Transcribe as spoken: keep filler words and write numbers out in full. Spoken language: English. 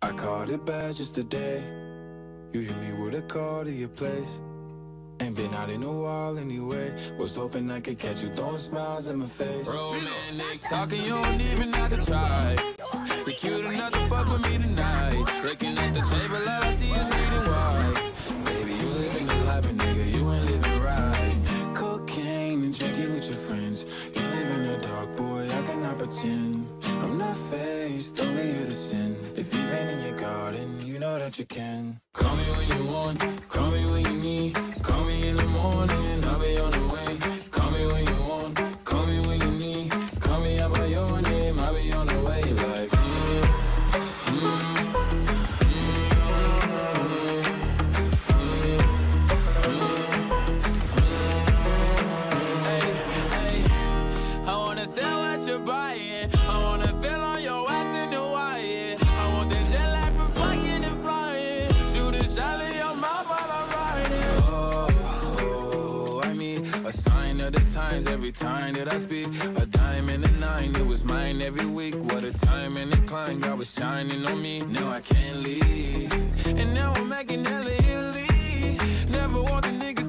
I caught it bad just today. You hit me with a call to your place. Ain't been out in a while anyway. Was hoping I could catch you throwing smiles in my face. Romantic talking, you don't even have to try. You're cute enough to fuck with me tonight. Looking at the table, all I see is reading white. Baby, you living the life, but nigga, you ain't living right. Cocaine and drinking with your friends. You live in the dark, boy, I cannot pretend. I'm not faced, only you to sin. If you've been in your garden, you know that you can. Call me when you want, call me when you need. Call me in the morning, I'll be on the way. Call me when you want, call me when you need. Call me out by your name, I'll be on the way. Like, mm, mm, mm, hey, hey. I wanna sell what you're buying. I wanna feel on your ass in the wire. I want that jet lag for fucking and flying. Shoot a shot in your mouth while I'm riding. Oh, I mean, a sign of the times every time that I speak. A dime and a nine, it was mine every week. What a time and a climb, God was shining on me. Now I can't leave, and now I'm making hella Italy. Never want the niggas